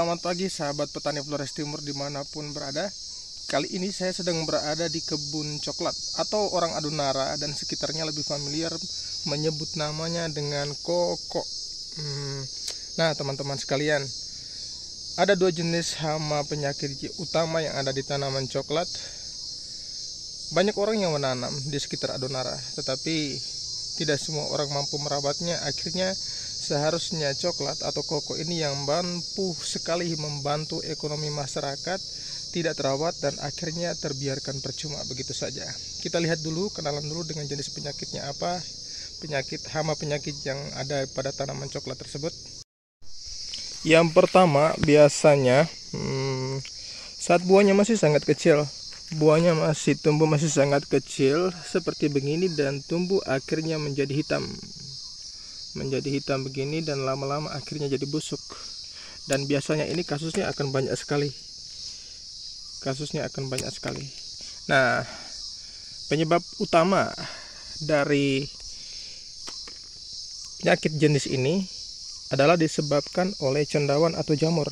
Selamat pagi sahabat petani Flores Timur dimanapun berada. Kali ini saya sedang berada di kebun coklat atau orang Adonara dan sekitarnya lebih familiar menyebut namanya dengan koko. Nah teman-teman sekalian, ada dua jenis hama penyakit utama yang ada di tanaman coklat. Banyak orang yang menanam di sekitar Adonara, tetapi tidak semua orang mampu merawatnya. Akhirnya seharusnya coklat atau koko ini yang mampu sekali membantu ekonomi masyarakat tidak terawat dan akhirnya terbiarkan percuma begitu saja. Kita lihat dulu, kenalan dulu dengan jenis penyakitnya apa, hama penyakit yang ada pada tanaman coklat tersebut. Yang pertama biasanya saat buahnya masih sangat kecil, buahnya masih tumbuh masih sangat kecil seperti begini dan tumbuh akhirnya menjadi hitam begini dan lama-lama akhirnya jadi busuk. Dan biasanya ini kasusnya akan banyak sekali. Nah, penyebab utama dari penyakit jenis ini adalah disebabkan oleh cendawan atau jamur.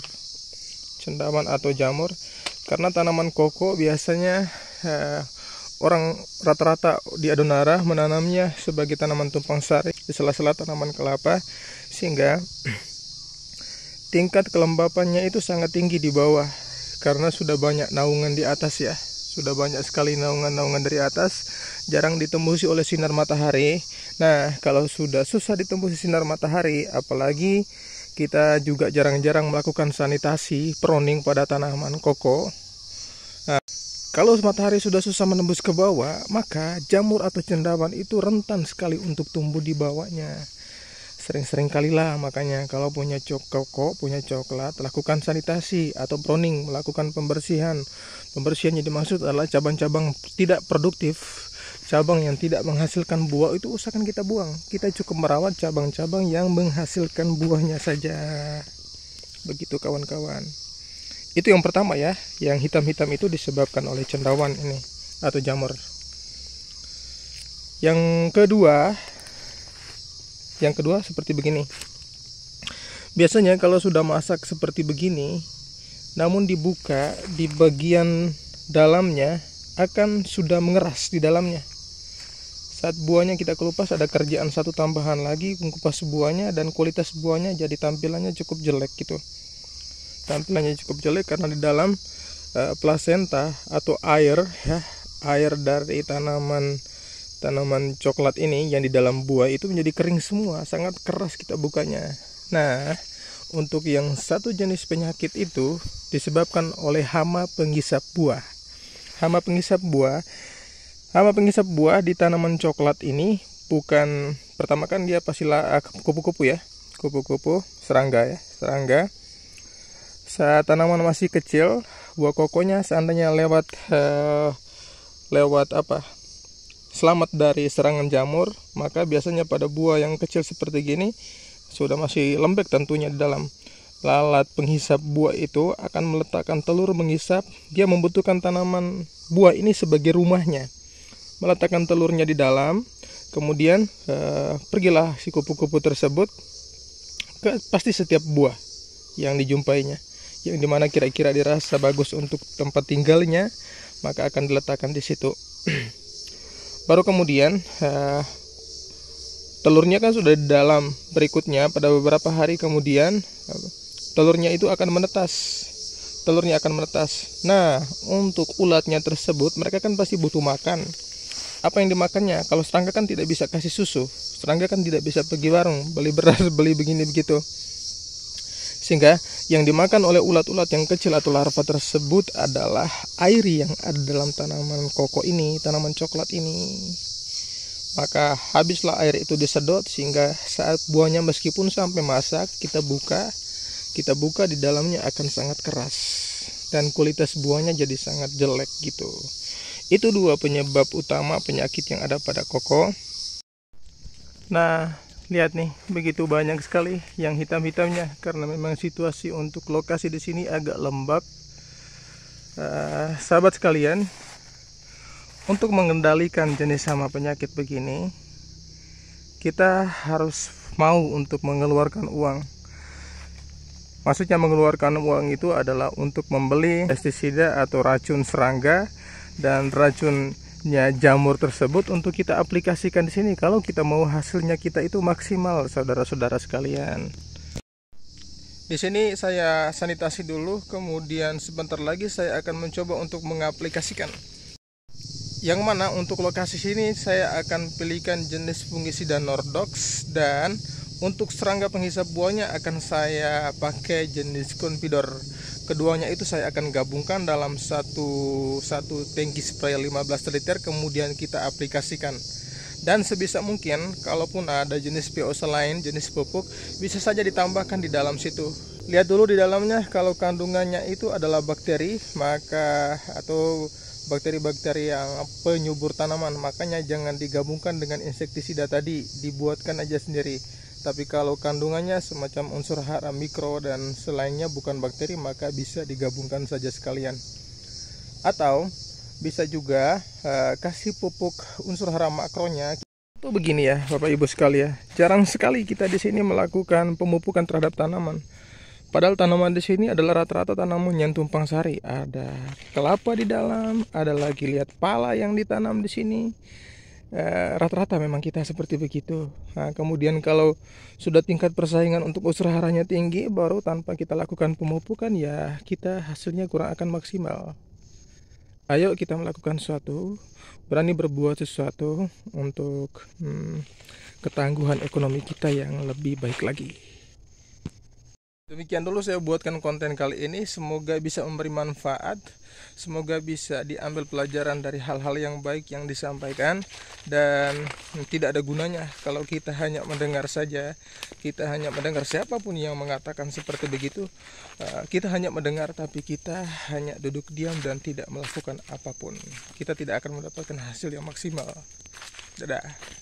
Karena tanaman koko biasanya orang rata-rata di Adonara menanamnya sebagai tanaman tumpang sari di sela-sela tanaman kelapa, sehingga tingkat kelembapannya itu sangat tinggi di bawah karena sudah banyak naungan di atas ya. Sudah banyak sekali naungan-naungan dari atas, jarang ditembusi oleh sinar matahari. Nah, kalau sudah susah ditembusi sinar matahari, apalagi kita juga jarang-jarang melakukan sanitasi pruning pada tanaman koko. Nah, kalau matahari sudah susah menembus ke bawah, maka jamur atau cendawan itu rentan sekali untuk tumbuh di bawahnya. Sering-sering kalilah makanya kalau punya coklat, lakukan sanitasi atau pruning, melakukan pembersihan. Pembersihan yang dimaksud adalah cabang-cabang tidak produktif, cabang yang tidak menghasilkan buah itu usahakan kita buang. Kita cukup merawat cabang-cabang yang menghasilkan buahnya saja. Begitu kawan-kawan. Itu yang pertama ya, yang hitam-hitam itu disebabkan oleh cendawan ini atau jamur. Yang kedua seperti begini. Biasanya kalau sudah masak seperti begini, namun dibuka di bagian dalamnya akan sudah mengeras di dalamnya. Saat buahnya kita kelupas, ada kerjaan satu tambahan lagi, mengupas buahnya, dan kualitas buahnya jadi tampilannya cukup jelek gitu. Tampilannya cukup jelek karena di dalam plasenta atau air dari tanaman coklat ini yang di dalam buah itu menjadi kering semua, sangat keras kita bukanya. Nah, untuk yang satu jenis penyakit itu disebabkan oleh hama penghisap buah. Hama penghisap buah di tanaman coklat ini bukan pertama kan dia pasti kupu-kupu ya, serangga. Saat tanaman masih kecil, buah kokonya seandainya selamat dari serangan jamur, maka biasanya pada buah yang kecil seperti gini sudah masih lembek tentunya di dalam. Lalat penghisap buah itu akan meletakkan telur menghisap. Dia membutuhkan tanaman buah ini sebagai rumahnya. Meletakkan telurnya di dalam, kemudian pergilah si kupu-kupu tersebut ke pasti setiap buah yang dijumpainya, yang dimana kira-kira dirasa bagus untuk tempat tinggalnya, maka akan diletakkan di situ. Baru kemudian telurnya kan sudah di dalam. Berikutnya pada beberapa hari kemudian telurnya itu akan menetas. Nah, untuk ulatnya tersebut mereka kan pasti butuh makan. Apa yang dimakannya? Kalau serangga kan tidak bisa kasih susu, serangga kan tidak bisa pergi warung beli beras, beli begini begitu. Sehingga yang dimakan oleh ulat-ulat yang kecil atau larva tersebut adalah air yang ada dalam tanaman koko ini, tanaman coklat ini. Maka habislah air itu disedot, sehingga saat buahnya meskipun sampai masak, kita buka di dalamnya akan sangat keras dan kualitas buahnya jadi sangat jelek gitu. Itu dua penyebab utama penyakit yang ada pada koko. Nah, lihat nih, begitu banyak sekali yang hitam-hitamnya karena memang situasi untuk lokasi di sini agak lembab. Sahabat sekalian, untuk mengendalikan jenis hama penyakit begini, kita harus mau untuk mengeluarkan uang. Maksudnya mengeluarkan uang itu adalah untuk membeli pestisida atau racun serangga dan racunnya jamur tersebut untuk kita aplikasikan di sini. Kalau kita mau hasilnya kita itu maksimal, saudara-saudara sekalian. Di sini saya sanitasi dulu, kemudian sebentar lagi saya akan mencoba untuk mengaplikasikan. Yang mana untuk lokasi sini saya akan pilihkan jenis fungisida Nordox, dan untuk serangga penghisap buahnya akan saya pakai jenis Confidor. Keduanya itu saya akan gabungkan dalam satu tangki spray 15 liter, kemudian kita aplikasikan. Dan sebisa mungkin kalaupun ada jenis PO lain, jenis pupuk, bisa saja ditambahkan di dalam situ. Lihat dulu di dalamnya, kalau kandungannya itu adalah bakteri, atau bakteri-bakteri yang penyubur tanaman, makanya jangan digabungkan dengan insektisida tadi, dibuatkan aja sendiri. Tapi kalau kandungannya semacam unsur hara mikro dan selainnya bukan bakteri, maka bisa digabungkan saja sekalian. Atau bisa juga kasih pupuk unsur hara makronya. Itu begini ya Bapak Ibu sekalian, jarang sekali kita di sini melakukan pemupukan terhadap tanaman. Padahal tanaman di sini adalah rata-rata tanaman yang tumpang sari. Ada kelapa di dalam, ada lagi lihat pala yang ditanam di sini. Rata-rata memang kita seperti begitu. Nah, kemudian kalau sudah tingkat persaingan untuk unsur haranya tinggi, baru tanpa kita lakukan pemupukan, ya kita hasilnya kurang akan maksimal. Ayo kita melakukan sesuatu, berani berbuat sesuatu untuk ketangguhan ekonomi kita yang lebih baik lagi. Demikian dulu saya buatkan konten kali ini, semoga bisa memberi manfaat, semoga bisa diambil pelajaran dari hal-hal yang baik yang disampaikan. Dan tidak ada gunanya kalau kita hanya mendengar saja, kita hanya mendengar siapapun yang mengatakan seperti begitu. Kita hanya mendengar tapi kita hanya duduk diam dan tidak melakukan apapun. Kita tidak akan mendapatkan hasil yang maksimal. Dadah.